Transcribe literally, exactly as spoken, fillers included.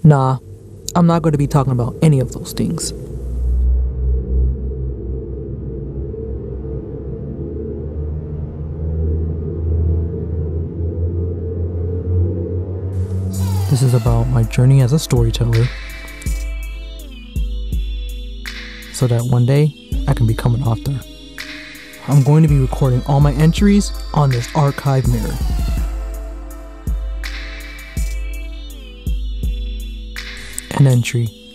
Nah, I'm not going to be talking about any of those things. This is about my journey as a storyteller, so that one day I can become an author. I'm going to be recording all my entries on this archive mirror. An entry.